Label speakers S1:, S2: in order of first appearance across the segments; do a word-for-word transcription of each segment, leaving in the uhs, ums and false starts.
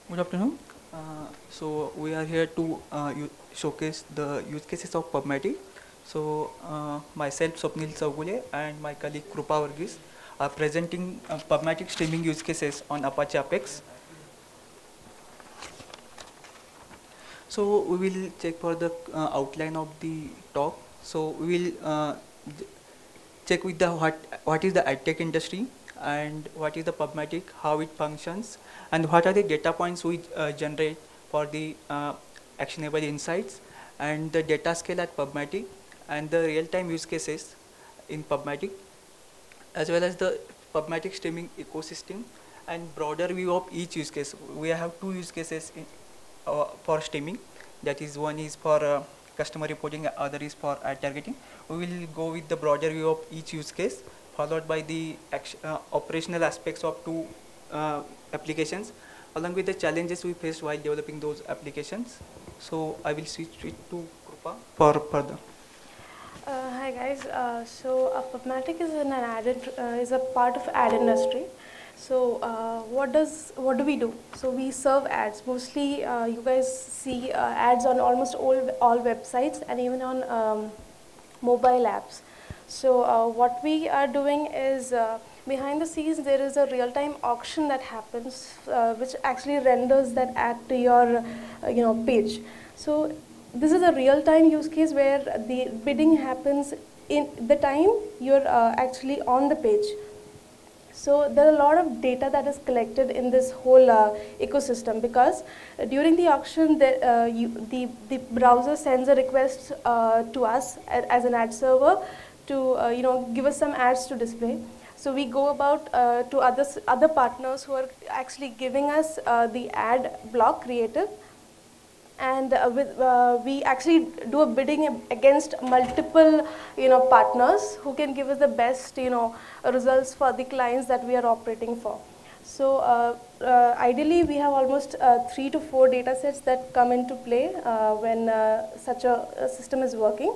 S1: Good afternoon. Uh, so we are here to uh, showcase the use cases of Pubmatic. So uh, myself, Swapnil Chougule, and my colleague Krupa Varughese are presenting uh, Pubmatic streaming use cases on Apache Apex. So we will check for the uh, outline of the talk. So we will uh, check with the what what is the adtech industry and what is the Pubmatic, how it functions, and what are the data points we uh, generate for the uh, actionable insights, and the data scale at Pubmatic, and the real-time use cases in Pubmatic, as well as the Pubmatic streaming ecosystem and broader view of each use case. We have two use cases in, uh, for streaming. That is, one is for uh, customer reporting, other is for ad targeting. We will go with the broader view of each use case, followed by the action, uh, operational aspects of two uh, applications, along with the challenges we faced while developing those applications. So I will switch it to Krupa for further.
S2: Uh, hi guys. Uh, so uh, Pubmatic is an ad uh, is a part of ad industry. So uh, what does what do we do? So we serve ads. Mostly, uh, you guys see uh, ads on almost all all websites and even on um, mobile apps. So uh, what we are doing is uh, behind the scenes there is a real-time auction that happens, uh, which actually renders that ad to your uh, you know page. So this is a real-time use case where the bidding happens in the time you're uh, actually on the page. So there are a lot of data that is collected in this whole uh, ecosystem, because uh, during the auction, the, uh, you, the, the browser sends a request uh, to us as an ad server to uh, you know give us some ads to display. So we go about uh, to other, other partners who are actually giving us uh, the ad block creative. And uh, with, uh, we actually do a bidding against multiple, you know, partners who can give us the best, you know, results for the clients that we are operating for. So uh, uh, ideally, we have almost uh, three to four data sets that come into play uh, when uh, such a, a system is working.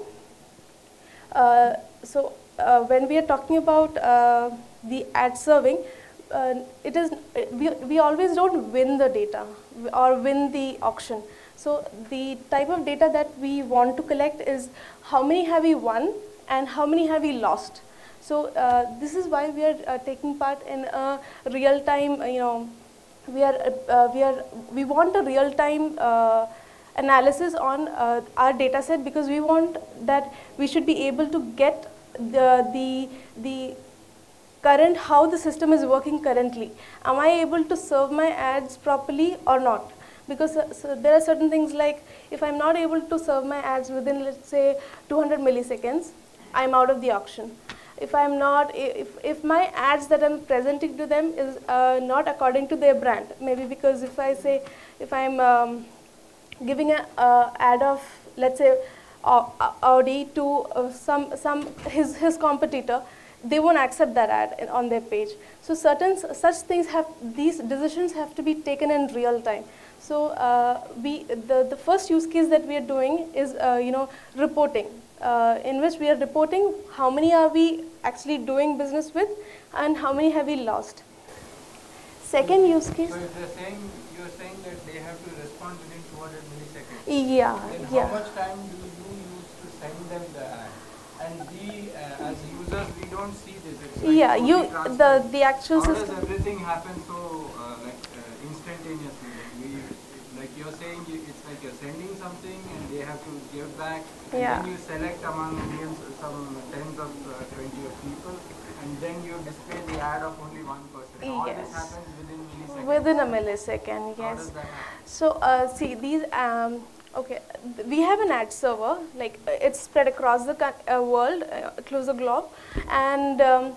S2: Uh, so uh, when we are talking about uh, the ad serving, uh, it is we, we always don't win the data or win the auction. So the type of data that we want to collect is how many have we won and how many have we lost. So uh, this is why we are uh, taking part in a real-time, you know, we are uh, we are we want a real-time uh, analysis on uh, our data set, because we want that we should be able to get the the the current, how the system is working currently. Am I able to serve my ads properly or not? Because uh, so there are certain things like, if I'm not able to serve my ads within, let's say, two hundred milliseconds, I'm out of the auction. If I'm not, if, if my ads that I'm presenting to them is uh, not according to their brand, maybe because if I say, if I'm um, giving an uh, ad of, let's say, uh, Audi to uh, some, some his, his competitor, they won't accept that ad on their page. So certain such things have, these decisions have to be taken in real time. So uh, we, the, the first use case that we are doing is, uh, you know, reporting, uh, in which we are reporting how many are we actually doing business with and how many have we lost. Second use case.
S3: So if they're saying, you're saying that they have to respond within two hundred milliseconds.
S2: Yeah,
S3: then
S2: yeah.
S3: how much time do you use to send them the ad? And we, uh, as users, we don't see this. It's like
S2: yeah, you, the, the actual
S3: how
S2: system.
S3: does everything happen so uh, like uh, instantaneously? We, like you're saying, you, it's like you're sending something and they have to give back, and
S2: Yeah.
S3: then you select among millions, some tens of uh, twenty of people, and then you display the ad of only one person. All
S2: Yes.
S3: this happens within milliseconds.
S2: Within a millisecond, yes.
S3: How does that happen?
S2: So uh, see these. Um, okay, we have an ad server. Like it's spread across the uh, world, uh, across the globe, and um,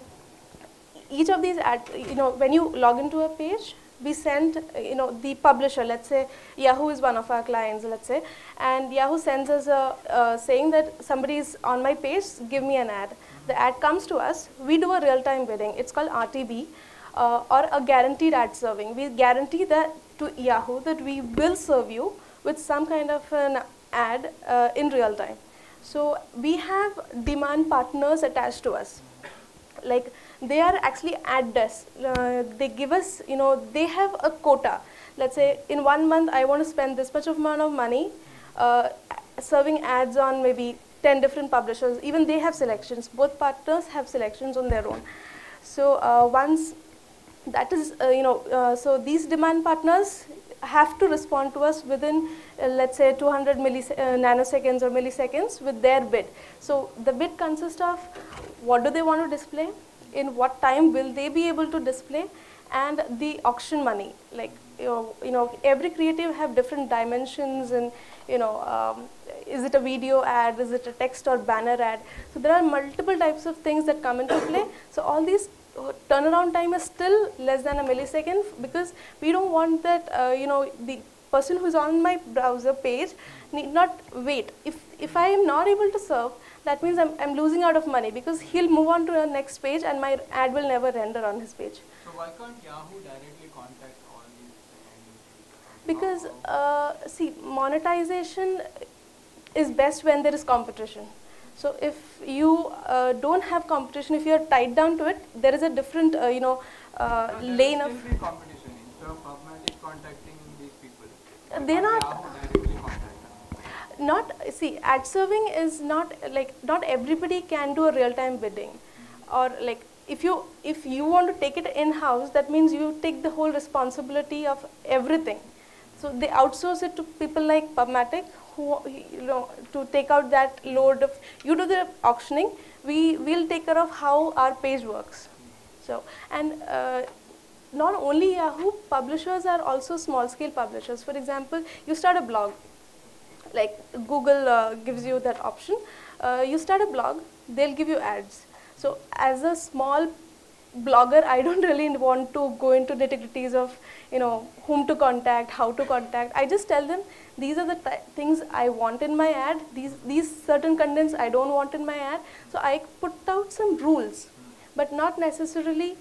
S2: each of these ad. You know, when you log into a page, we send, you know, the publisher, let's say Yahoo is one of our clients, let's say, and Yahoo sends us a uh, saying that somebody is on my page, give me an ad. The ad comes to us, we do a real-time bidding. It's called R T B, uh, or a guaranteed ad serving. We guarantee that to Yahoo that we will serve you with some kind of an ad uh, in real time. So we have demand partners attached to us. Like, they are actually ad desks. Uh, they give us, you know, they have a quota. let's say in one month I want to spend this much of amount of money uh, serving ads on maybe ten different publishers. Even they have selections. Both partners have selections on their own. So uh, once that is, uh, you know, uh, so these demand partners have to respond to us within, uh, let's say, two hundred millis uh, nanoseconds or milliseconds with their bid. So the bid consists of what do they want to display, in what time will they be able to display, and the auction money. Like, you know, you know every creative have different dimensions, and, you know, um, is it a video ad, is it a text or banner ad? So there are multiple types of things that come into play. So all these turnaround time is still less than a millisecond, because we don't want that, uh, you know, the person who's on my browser page need not wait. If, if I am not able to serve, that means I'm, I'm losing out of money, because he'll move on to the next page and my ad will never render on his page.
S3: So why can't Yahoo directly contact all these?
S2: Because, uh, see, monetization is best when there is competition. So if you uh, don't have competition, if you are tied down to it, there is a different, uh, you know, uh,
S3: no,
S2: lane of.
S3: Be competition instead of Pubmatic contacting these people.
S2: They're not.
S3: Yahoo directly contact them?
S2: Not, see, ad serving is not like, not everybody can do a real-time bidding, mm-hmm. or like if you if you want to take it in-house, that means you take the whole responsibility of everything. So they outsource it to people like Pubmatic, who, you know, to take out that load of, you do the auctioning, we will take care of how our page works. So, and uh, not only Yahoo, publishers are also small scale publishers. For example, you start a blog, like Google uh, gives you that option. Uh, you start a blog, they'll give you ads. So as a small blogger, I don't really want to go into nitty-gritties of, you know, whom to contact, how to contact. I just tell them, these are the things I want in my ad, these, these certain contents I don't want in my ad. So I put out some rules, but not necessarily,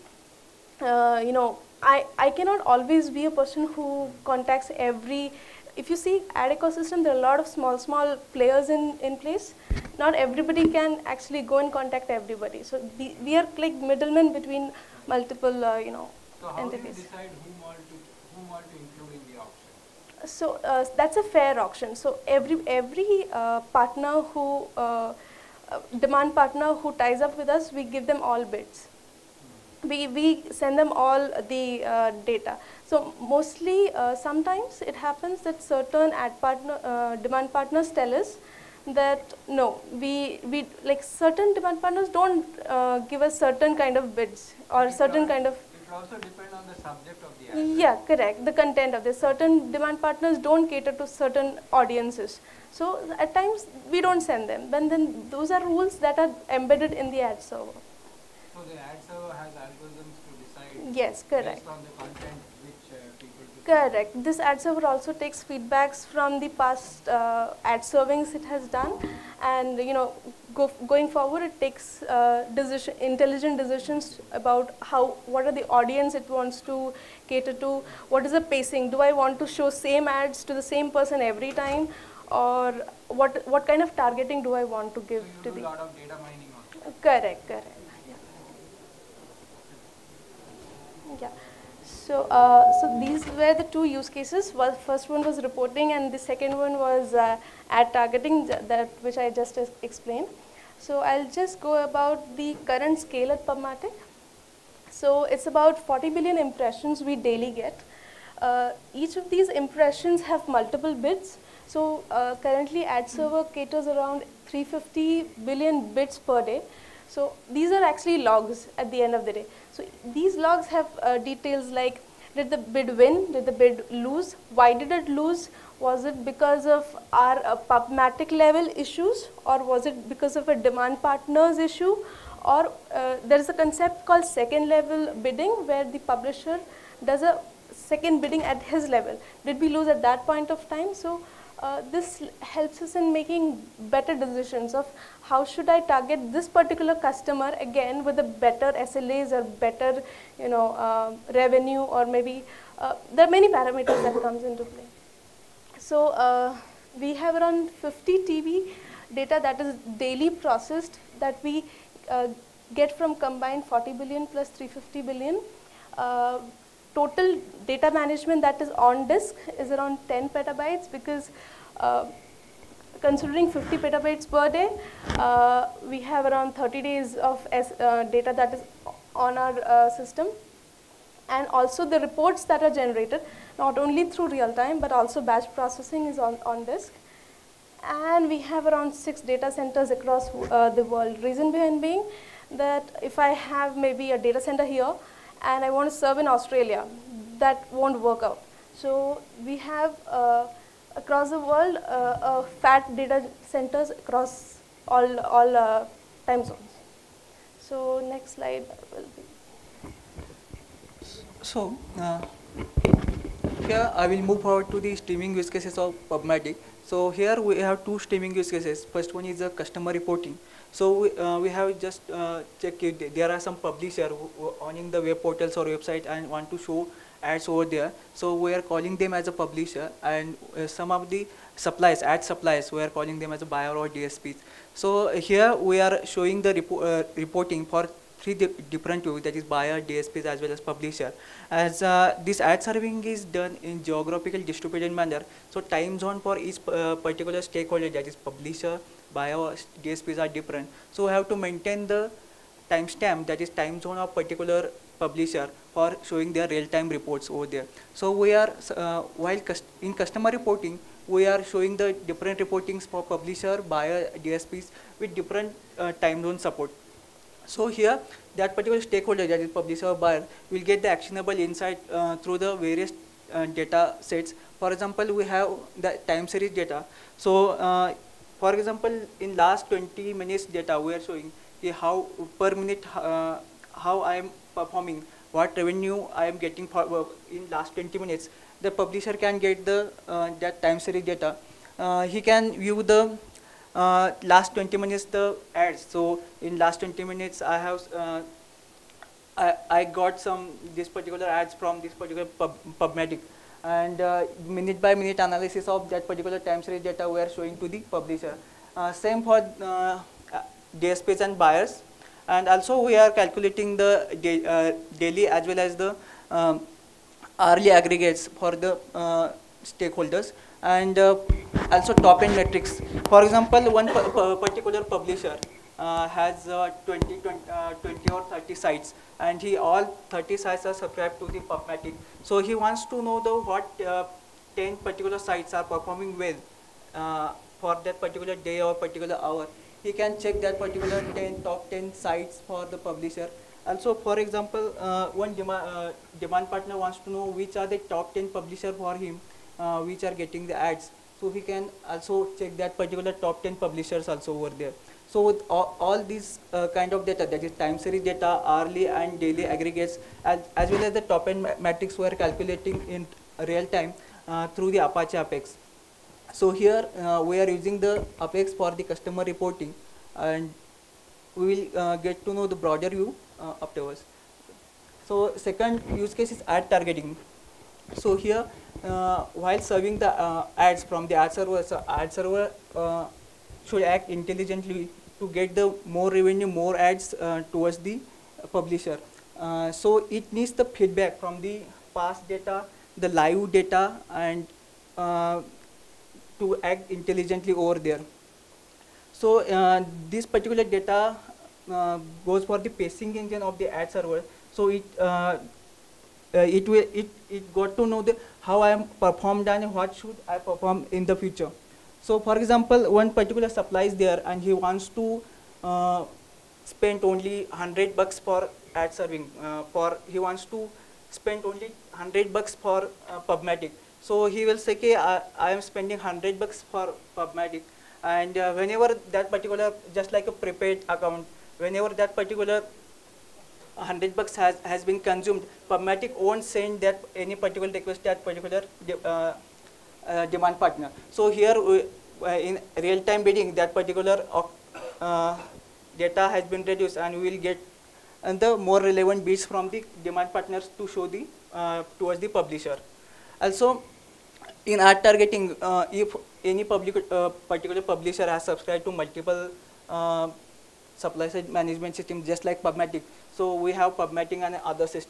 S2: uh, you know, I, I cannot always be a person who contacts every, if you see ad ecosystem, there are a lot of small, small players in, in place. Not everybody can actually go and contact everybody. So the, we are like middlemen between multiple, uh, you know,
S3: so how
S2: entities.
S3: Do you decide whom all to, whom all to include in the auction?
S2: So uh, that's a fair auction. So every, every uh, partner who, uh, uh, demand partner who ties up with us, we give them all bids. We, we send them all the uh, data. So mostly, uh, sometimes it happens that certain ad partner, uh, demand partners tell us that no, we, we like certain demand partners don't uh, give us certain kind of bids or
S3: it
S2: certain
S3: will,
S2: kind of.
S3: It will also depend on the subject of the ad.
S2: Yeah, correct. The content of this. Certain demand partners don't cater to certain audiences. So at times we don't send them. Then, then those are rules that are embedded in the ad server.
S3: So the ad server has algorithms to decide.
S2: Yes, correct.
S3: Based on the content which uh, people.
S2: Correct. This ad server also takes feedbacks from the past uh, ad servings it has done, and you know, go, going forward, it takes uh, decision, intelligent decisions about how, what are the audience it wants to cater to, what is the pacing. Do I want to show same ads to the same person every time, or what what kind of targeting do I want to give
S3: so
S2: to
S3: you do
S2: the?
S3: a lot of data mining also.
S2: Correct. Correct. Yeah. So, uh, so these were the two use cases. Well, first one was reporting, and the second one was uh, ad targeting, that which I just explained. So I'll just go about the current scale at Pubmatic. So it's about forty billion impressions we daily get. Uh, each of these impressions have multiple bids. So uh, currently, ad server caters around three hundred fifty billion bits per day. So these are actually logs at the end of the day. So these logs have uh, details like, did the bid win? Did the bid lose? Why did it lose? Was it because of our uh, Pubmatic level issues, or was it because of a demand partner's issue? Or uh, there is a concept called second level bidding, where the publisher does a second bidding at his level. Did we lose at that point of time? So uh, this helps us in making better decisions of how should I target this particular customer again with a better S L As or better, you know, uh, revenue, or maybe uh, there are many parameters that comes into play. So uh, we have around fifty T B data that is daily processed, that we uh, get from combined forty billion plus three hundred fifty billion. Uh, total data management that is on disk is around ten petabytes, because uh, considering fifty petabytes per day, uh, we have around thirty days of S, uh, data that is on our uh, system. And also the reports that are generated, not only through real time, but also batch processing is on, on disk. And we have around six data centers across uh, the world. Reason behind being that if I have maybe a data center here and I want to serve in Australia, that won't work out. So we have uh, across the world uh, uh, fat data centers across all, all uh, time zones. So next slide will be.
S1: So uh, here I will move forward to the streaming use cases of Pubmatic. So here we have two streaming use cases. First one is the customer reporting. So we, uh, we have just uh, checked if there are some publisher who, who owning the web portals or website and want to show ads over there. So we are calling them as a publisher, and uh, some of the suppliers, ad suppliers, we are calling them as a buyer or D S Ps. So uh, here we are showing the repo uh, reporting for three di different views, that is buyer, D S Ps, as well as publisher. As uh, this ad serving is done in geographical distributed manner, so time zone for each uh, particular stakeholder, that is publisher, buyer, D S Ps, are different. So we have to maintain the timestamp, that is time zone of particular publisher, for showing their real-time reports over there. So we are, uh, while cust in customer reporting, we are showing the different reportings for publisher, buyer, D S Ps with different uh, time zone support. So here, that particular stakeholder, that is publisher or buyer, will get the actionable insight uh, through the various uh, data sets. For example, we have the time series data. So uh, for example, in last twenty minutes data, we are showing how per minute uh, how I am performing, what revenue I am getting for uh, in last twenty minutes. The publisher can get the uh, that time series data. Uh, he can view the uh, last twenty minutes the ads. So in last twenty minutes, I have uh, I, I got some this particular ads from this particular pub, Pubmatic, and uh, minute by minute analysis of that particular time series data we are showing to the publisher. Uh, same for uh, D S Ps and buyers, and also we are calculating the da uh, daily as well as the um, hourly aggregates for the uh, stakeholders, and uh, also top end metrics. For example, one particular publisher uh, has uh, twenty, twenty, uh, twenty or thirty sites, and he all thirty sites are subscribed to the Pubmatic. So he wants to know the what uh, ten particular sites are performing well uh, for that particular day or particular hour. He can check that particular ten top ten sites for the publisher. Also, for example, uh, one demand, uh, demand partner wants to know which are the top ten publisher for him, uh, which are getting the ads. So he can also check that particular top ten publishers also over there. So with all, all these uh, kind of data, that is time series data, hourly and daily aggregates, as, as well as the top end metrics we are calculating in real time uh, through the Apache Apex. So here uh, we are using the Apex for the customer reporting, and we will uh, get to know the broader view uh, afterwards. So second use case is ad targeting. So here uh, while serving the uh, ads from the ad server, so ad server uh, should act intelligently to get the more revenue, more ads uh, towards the publisher. Uh, so it needs the feedback from the past data, the live data, and uh, to act intelligently over there. So uh, this particular data uh, goes for the pacing engine of the ad server. So it uh, uh, it will it it got to know the how I am performed and what should I perform in the future. So for example, one particular supply is there, and he wants to uh, spend only one hundred bucks for ad serving. Uh, for he wants to spend only one hundred bucks for uh, Pubmatic. So he will say, okay, I, I am spending one hundred bucks for Pubmatic, and uh, whenever that particular, just like a prepaid account, whenever that particular one hundred bucks has, has been consumed, Pubmatic won't send that any particular request that particular de uh, uh, demand partner. So here we, uh, in real-time bidding, that particular uh, data has been reduced, and we will get and the more relevant bids from the demand partners to show the uh, towards the publisher. Also, in ad targeting, uh, if any public, uh, particular publisher has subscribed to multiple uh, supply side management systems, just like Pubmatic, so we have Pubmatic and other system.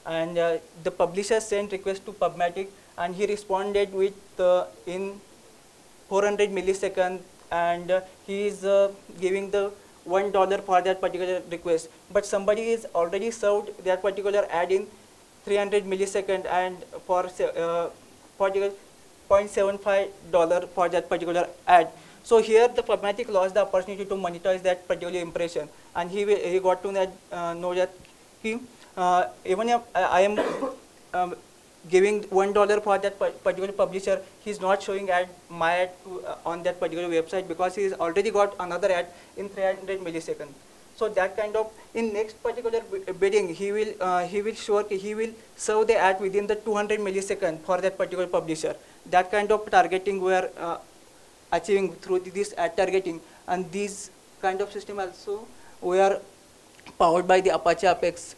S1: and uh, the publisher sent request to Pubmatic, and he responded with uh, in four hundred milliseconds, and uh, he is uh, giving the one dollar for that particular request. But somebody is already served that particular ad in three hundred milliseconds, and for uh, particular zero point seven five dollar for that particular ad. So here the Pubmatic lost the opportunity to monetize that particular impression, and he he got to that, uh, know that he, uh, even if I am um, giving one dollar for that particular publisher, he's not showing ad my ad to, uh, on that particular website, because he's already got another ad in three hundred milliseconds. So that kind of, in next particular bidding, he will uh, he will sure he will serve the ad within the two hundred milliseconds for that particular publisher. That kind of targeting we are uh, achieving through this ad targeting, and these kind of system also we are powered by the Apache Apex.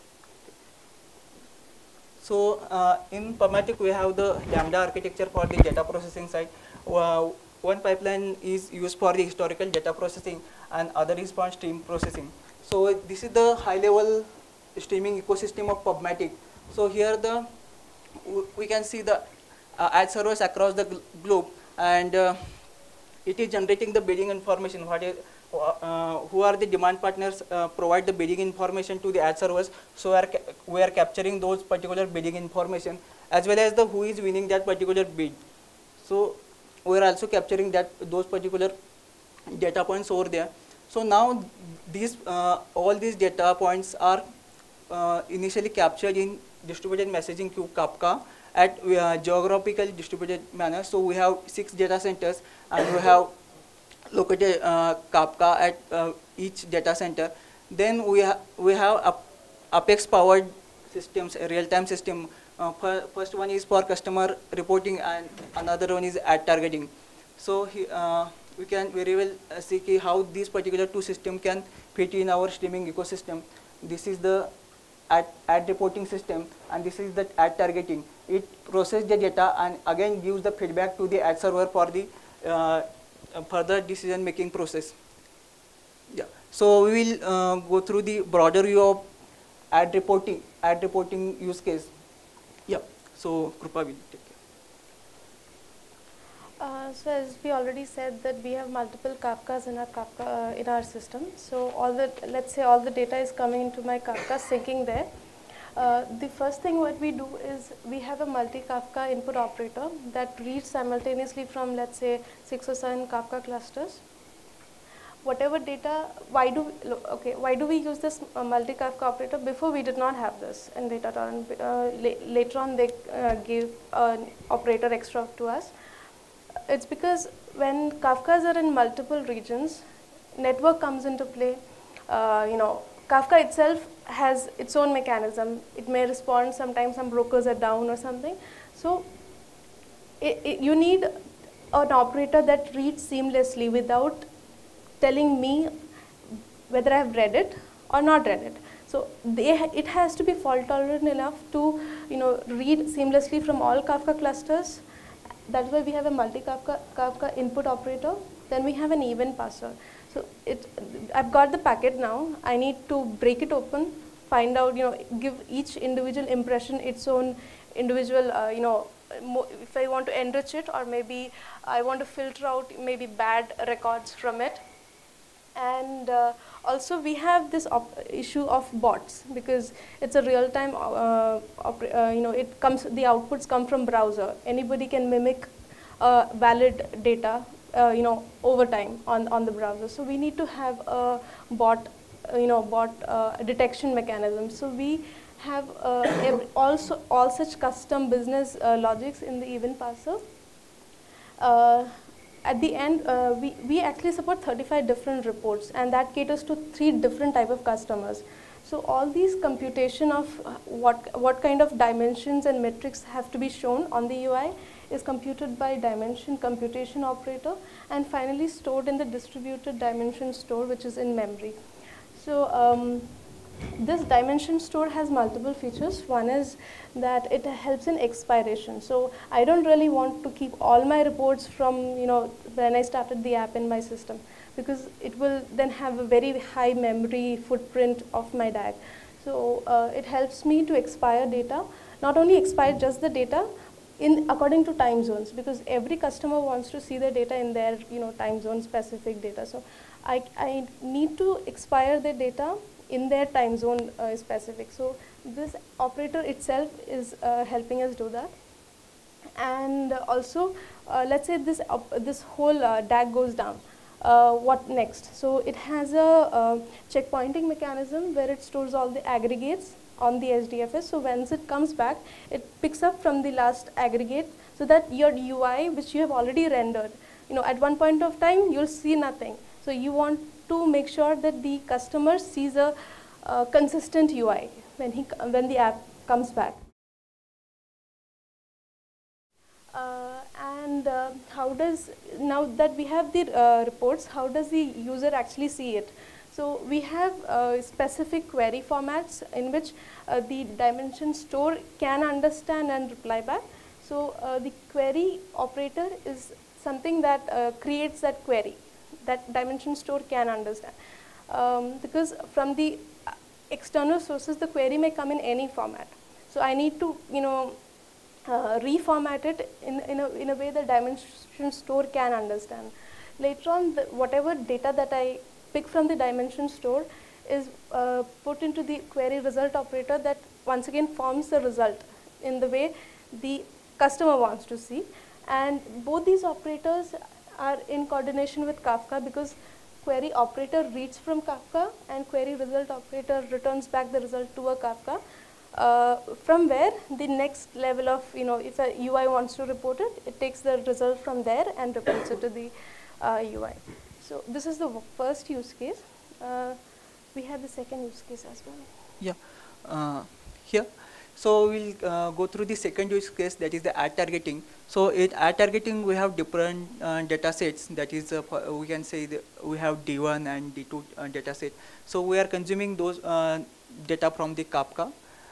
S1: So uh, in Pubmatic we have the Lambda architecture for the data processing side. Uh, one pipeline is used for the historical data processing, and other is for stream processing. So this is the high level streaming ecosystem of Pubmatic. So here the we can see the uh, ad servers across the gl globe, and uh, it is generating the bidding information. What is, uh, who are the demand partners, uh, provide the bidding information to the ad servers. So we are, we are capturing those particular bidding information, as well as the who is winning that particular bid. So we are also capturing that those particular data points over there. So now these uh, all these data points are uh, initially captured in distributed messaging queue Kafka at uh, geographical distributed manner. So we have six data centers, and we have located uh, Kafka at uh, each data center. Then we, ha we have Apex powered systems, a real-time system. Uh, first one is for customer reporting, and another one is ad targeting. So he, uh, we can very well uh, see how these particular two systems can fit in our streaming ecosystem. This is the ad, ad reporting system, and this is the ad targeting. It processes the data and again gives the feedback to the ad server for the uh, further decision making process. Yeah. So we will uh, go through the broader view of ad reporting, ad reporting use case. Yeah. So Krupa will take care.
S2: Uh, so as we already said that we have multiple Kafkas in our Kafka uh, in our system. So all the, let's say all the data is coming into my Kafka, syncing there. Uh, the first thing what we do is we have a multi-Kafka input operator that reads simultaneously from, let's say, six or seven Kafka clusters. Whatever data, why do we, okay, why do we use this uh, multi-Kafka operator? Before we did not have this in DataTorrent. Uh, la later on they uh, gave an operator extra to us. It's because when Kafkas are in multiple regions, network comes into play. Uh, you know, Kafka itself has its own mechanism. It may respond, sometimes some brokers are down or something. So it, it, you need an operator that reads seamlessly without telling me whether I have read it or not read it. So they ha it has to be fault tolerant enough to, you know, read seamlessly from all Kafka clusters. That's why we have a multi-Kafka Kafka input operator. Then we have an event parser. So it, I've got the packet now. I need to break it open, find out, you know, give each individual impression its own individual, uh, you know, if I want to enrich it, or maybe I want to filter out maybe bad records from it. And uh, also we have this op issue of bots, because it's a real-time, uh, uh, you know, it comes, the outputs come from browser. Anybody can mimic uh, valid data, uh, you know, over time on, on the browser. So we need to have a bot, uh, you know, bot uh, detection mechanism. So we have uh, every, also all such custom business uh, logics in the event parser. Uh, At the end, uh, we, we actually support thirty-five different reports, and that caters to three different type of customers. So all these computation of what, what kind of dimensions and metrics have to be shown on the U I is computed by dimension computation operator, and finally stored in the distributed dimension store, which is in memory. So um, this dimension store has multiple features. One is that it helps in expiration. So I don't really want to keep all my reports from, you know, when I started the app in my system, because it will then have a very high memory footprint of my D A G. So uh, it helps me to expire data, not only expire just the data in according to time zones, because every customer wants to see the data in their you know time zone specific data. So I, I need to expire the data in their time zone uh, specific. So this operator itself is uh, helping us do that. And also, uh, let's say this uh, this whole uh, D A G goes down. Uh, what next? So it has a uh, checkpointing mechanism where it stores all the aggregates on the H D F S. So once it comes back, it picks up from the last aggregate, so that your U I, which you have already rendered, you know, at one point of time you'll see nothing. So you want to make sure that the customer sees a uh, consistent U I when he when the app comes back. Uh, and uh, how does, now that we have the uh, reports, how does the user actually see it? So we have uh, specific query formats in which uh, the dimension store can understand and reply back. So uh, the query operator is something that uh, creates that query that dimension store can understand. Um, because from the external sources, the query may come in any format. So I need to, you know, uh, reformat it in, in, a, in a way the dimension store can understand. Later on, the, whatever data that I pick from the dimension store is uh, put into the query result operator that once again forms the result in the way the customer wants to see. And both these operators are in coordination with Kafka, because query operator reads from Kafka and query result operator returns back the result to a Kafka, uh, from where the next level of, you know, if a U I wants to report it, it takes the result from there and reports it to the uh, U I. So this is the first use case. Uh, we have the second use case as well.
S1: Yeah, uh, here. So we'll uh, go through the second use case, that is the ad targeting. So in ad targeting, we have different uh, data sets. That is, uh, we can say that we have D one and D two uh, data set. So we are consuming those uh, data from the Kafka,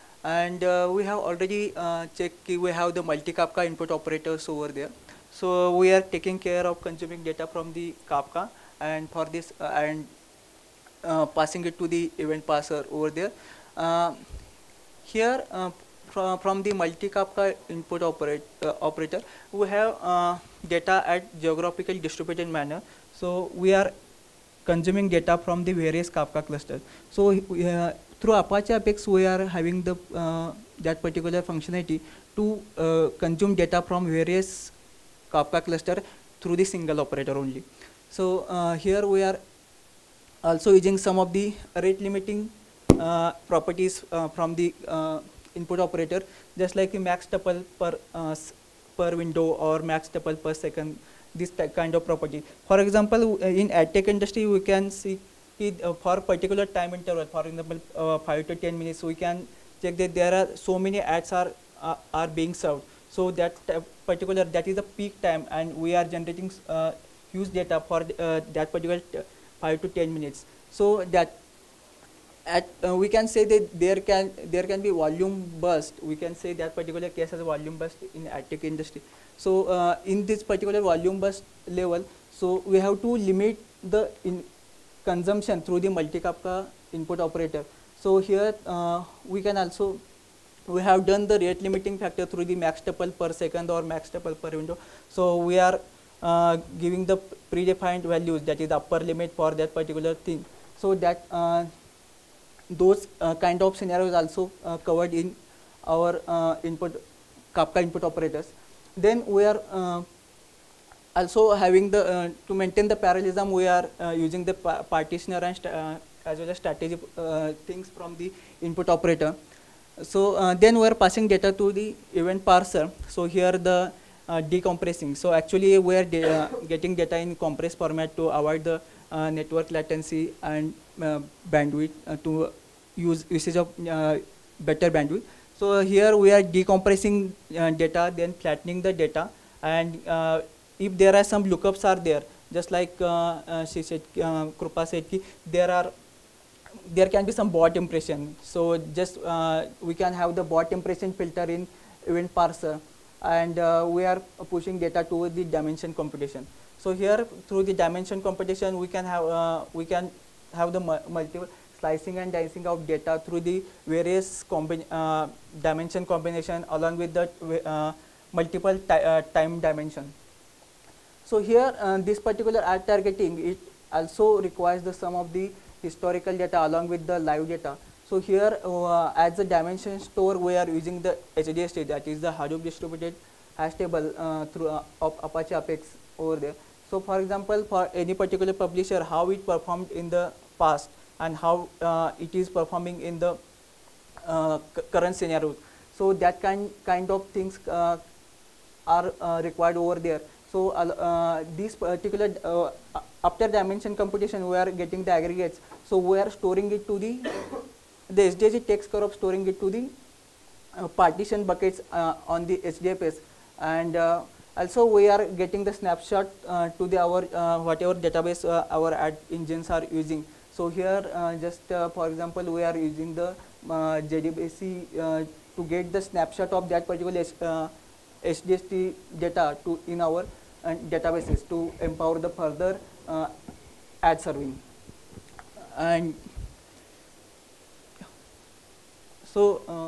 S1: and uh, we have already uh, checked. We have the multi-Kafka input operators over there. So we are taking care of consuming data from the Kafka, and for this uh, and uh, passing it to the event parser over there. Uh, Here, uh, from, from the multi-Kafka input operate, uh, operator, we have uh, data at geographical distributed manner. So we are consuming data from the various Kafka clusters. So uh, through Apache Apex, we are having the uh, that particular functionality to uh, consume data from various Kafka cluster through the single operator only. So uh, here we are also using some of the rate limiting Uh, properties uh, from the uh, input operator, just like the max tuple per uh, per window or max tuple per second, this kind of property. For example, in ad tech industry, we can see it, uh, for particular time interval, for example, uh, five to ten minutes, we can check that there are so many ads are uh, are being served. So that particular, that is the peak time, and we are generating uh, huge data for uh, that particular five to ten minutes. So that At, uh, we can say that there can there can be volume burst. We can say that particular case as a volume burst in ad tech industry. So uh, in this particular volume burst level, so we have to limit the in consumption through the multi-Kafka input operator. So here uh, we can also, we have done the rate limiting factor through the max tuple per second or max tuple per window. So we are uh, giving the predefined values, that is the upper limit for that particular thing. So that uh, those uh, kind of scenarios also uh, covered in our uh, input Kafka input operators. Then we are uh, also having the uh, to maintain the parallelism, we are uh, using the pa partitioner and uh, as well as strategy uh, things from the input operator. So uh, then we are passing data to the event parser. So here the uh, decompressing. So actually we are uh, getting data in compressed format to avoid the uh, network latency and uh, bandwidth uh, to use usage of uh, better bandwidth. So here we are decompressing uh, data, then flattening the data, and uh, if there are some lookups are there, just like uh, uh, she said, uh, Krupa said, ki there are there can be some bot impression. So just uh, we can have the bot impression filter in event parser, and uh, we are pushing data to the dimension computation. So here through the dimension computation, we can have uh, we can have the mu multiple slicing and dicing of data through the various combin uh, dimension combination along with the uh, multiple uh, time dimension. So here uh, this particular ad targeting, it also requires the sum of the historical data along with the live data. So here uh, as a dimension store, we are using the H D S T, that is the Hadoop distributed hash table uh, through uh, of Apache Apex over there. So for example, for any particular publisher, how it performed in the past and how uh, it is performing in the uh, current scenario. So that kind kind of things uh, are uh, required over there. So uh, this particular uh, after dimension computation, we are getting the aggregates. So we are storing it to the the S D G takes care of storing it to the uh, partition buckets uh, on the H D F S, and uh, also we are getting the snapshot uh, to the our uh, whatever database uh, our ad engines are using. So here uh, just uh, for example, we are using the uh, J D B C uh, to get the snapshot of that particular uh, H D S T data to in our uh, databases to empower the further uh, ad serving. And so uh,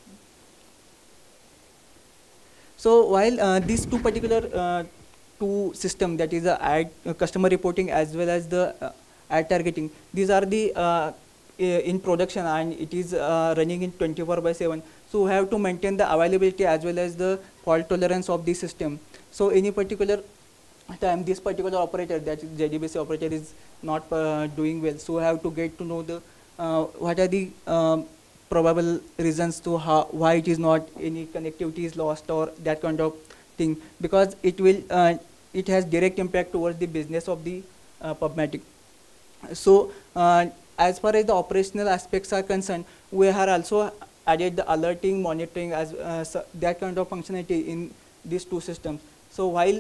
S1: so while uh, these two particular uh, two system, that is the ad uh, customer reporting as well as the uh, ad targeting, these are the uh, in production and it is uh, running in twenty-four by seven. So we have to maintain the availability as well as the fault tolerance of the system. So any particular time this particular operator, that is J D B C operator, is not uh, doing well, so we have to get to know the uh, what are the um, probable reasons to how why it is not, any connectivity is lost or that kind of thing, because it will uh, it has direct impact towards the business of the uh, Pubmatic. So uh, as far as the operational aspects are concerned, we have also added the alerting, monitoring as uh, so that kind of functionality in these two systems. So while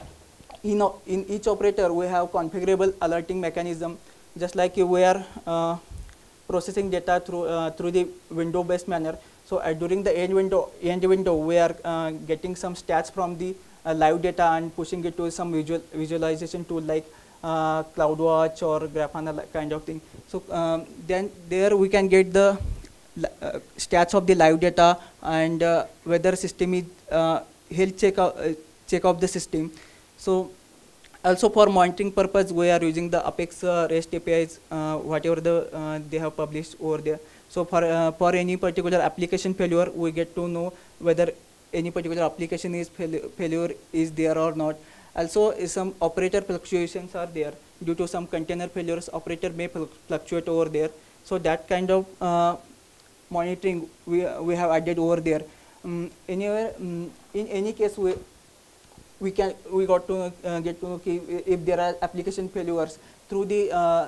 S1: in, in each operator we have configurable alerting mechanism, just like we are uh, processing data through uh, through the window based manner. So uh, during the end window end window we are uh, getting some stats from the uh, live data and pushing it to some visual visualization tool like uh, CloudWatch or Grafana kind of thing. So um, then there we can get the uh, stats of the live data and uh, whether system is uh, health check uh, check of the system. So also for monitoring purpose, we are using the Apex uh, REST A P Is, uh, whatever the uh, they have published over there. So for uh, for any particular application failure, we get to know whether any particular application is fail failure is there or not. Also, some operator fluctuations are there due to some container failures. Operator may fluctuate over there. So that kind of uh, monitoring we we have added over there. Um, anywhere um, in any case we. We can we got to uh, get to know if there are application failures through the uh,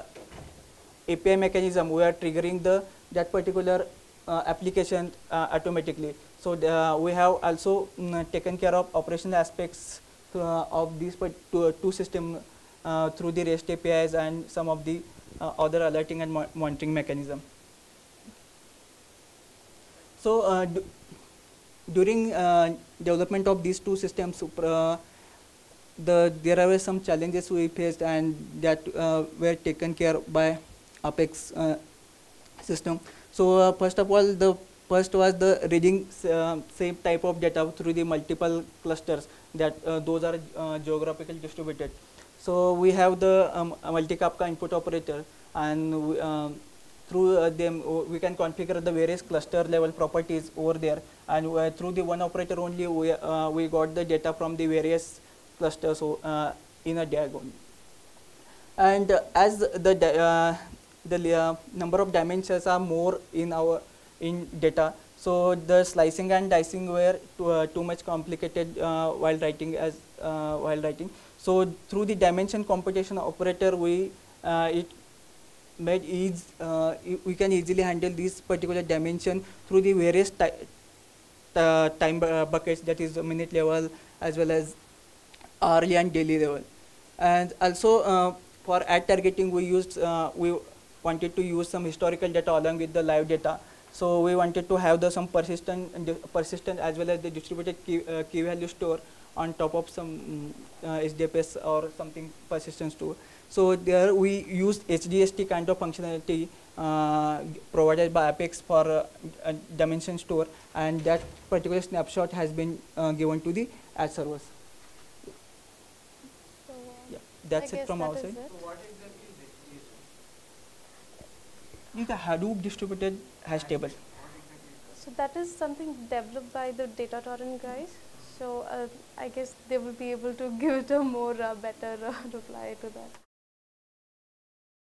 S1: A P I mechanism. We are triggering the that particular uh, application uh, automatically. So the, we have also um, taken care of operational aspects uh, of these two, two systems uh, through the REST A P Is and some of the uh, other alerting and mo monitoring mechanism. So uh, during uh, development of these two systems, uh, the there are some challenges we faced and that uh, were taken care by Apex uh, system. So uh, first of all, the first was the reading uh, same type of data through the multiple clusters that uh, those are uh, geographically distributed. So we have the um, multi-Kafka input operator, and we, um, through uh, them we can configure the various cluster level properties over there, and uh, through the one operator only we, uh, we got the data from the various clusters uh, in a D A G only. And uh, as the uh, the uh, number of dimensions are more in our in data, so the slicing and dicing were too, uh, too much complicated uh, while writing as uh, while writing. So through the dimension computation operator, we uh, it made ease uh, we can easily handle this particular dimension through the various uh, time uh, buckets, that is minute level as well as hourly and daily level. And also uh, for ad targeting, we used uh, we wanted to use some historical data along with the live data. So we wanted to have the some persistent persistent as well as the distributed key, uh, key value store on top of some uh, H D F S or something persistent store. So there we used H D S T kind of functionality uh, provided by Apex for uh, a dimension store, and that particular snapshot has been uh, given to the ad servers.
S2: So
S1: Yeah,
S2: I
S1: that's it
S2: guess
S1: from
S2: that
S1: our
S2: is
S1: side.
S2: it.
S3: So what exactly is execution?
S1: Is the Hadoop distributed hash table.
S3: What exactly is that?
S2: So that is something developed by the DataTorrent guys. So uh, I guess they will be able to give it a more uh, better uh, reply to that.